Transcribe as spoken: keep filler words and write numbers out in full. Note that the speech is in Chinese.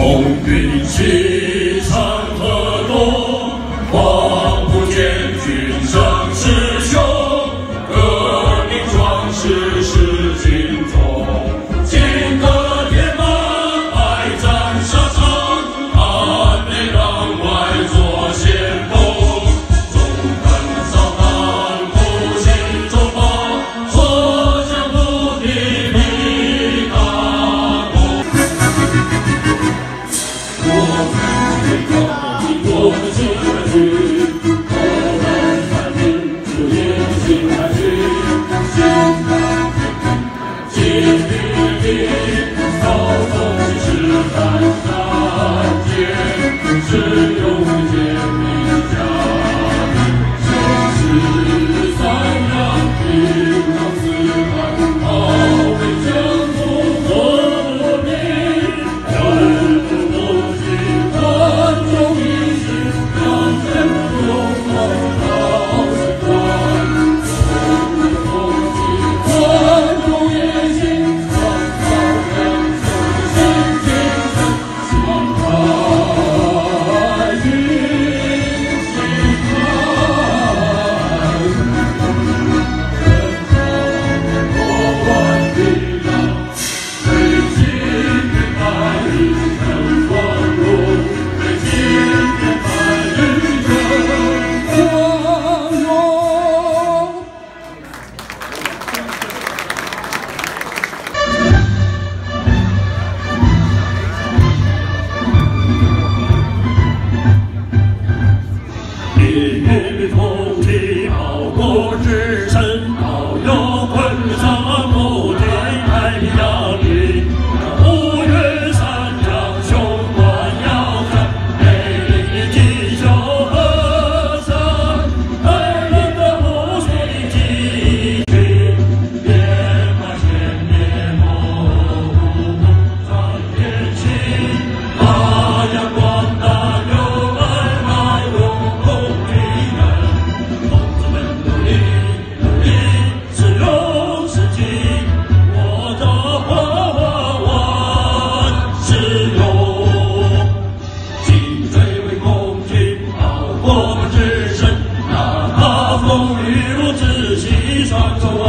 风云起，山河动，望不见君生师兄，革命壮士是精忠，金戈铁马，百战沙场，安内攘外作先锋，纵横扫荡，复兴中华，所向无敌立大功。我们新开始，我们三民主义新开始，新开始，新的力，操纵其实战战间，是勇健民家民，生死三两，平常四海，保卫疆土国民，人不不惧，团众一心，让前途永恒到身端，风起团众一心，创造良生新精神，新开新新开，人潮多万力量，为今天开一条光路，为今天开一条光荣。一语通体，报国之身，保佑昆山不敌太阳里。五岳三江，雄关要塞，美丽锦绣河山，爱人的无数的记忆，别把千年梦在眼前，发扬光大，有爱爱永共的人，同志们努力努力，是勇是劲，我的花花万事勇，紧追为共军，保国之身，哪怕风雨无知，西山中。